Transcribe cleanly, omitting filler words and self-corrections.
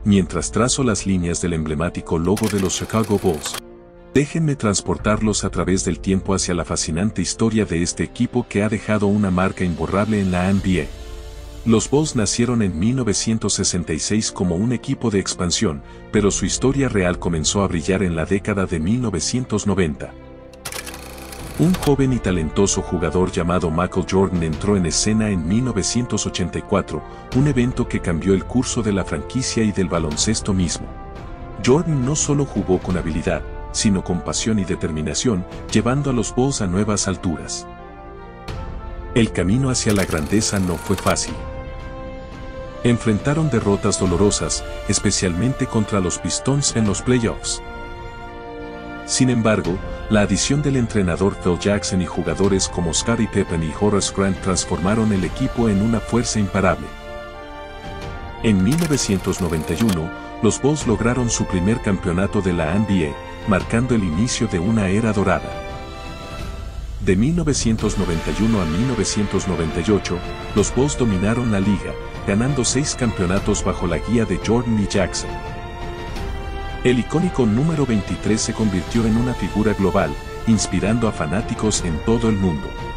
mientras trazo las líneas del emblemático logo de los Chicago Bulls. Déjenme transportarlos a través del tiempo hacia la fascinante historia de este equipo que ha dejado una marca imborrable en la NBA. Los Bulls nacieron en 1966 como un equipo de expansión, pero su historia real comenzó a brillar en la década de 1990. Un joven y talentoso jugador llamado Michael Jordan entró en escena en 1984, un evento que cambió el curso de la franquicia y del baloncesto mismo. Jordan no solo jugó con habilidad, sino con pasión y determinación, llevando a los Bulls a nuevas alturas. El camino hacia la grandeza no fue fácil. Enfrentaron derrotas dolorosas, especialmente contra los Pistons en los playoffs. Sin embargo, la adición del entrenador Phil Jackson y jugadores como Scottie Pippen y Horace Grant transformaron el equipo en una fuerza imparable. En 1991, los Bulls lograron su primer campeonato de la NBA, marcando el inicio de una era dorada. De 1991 a 1998, los Bulls dominaron la liga, ganando 6 campeonatos bajo la guía de Jordan y Jackson. El icónico número 23 se convirtió en una figura global, inspirando a fanáticos en todo el mundo.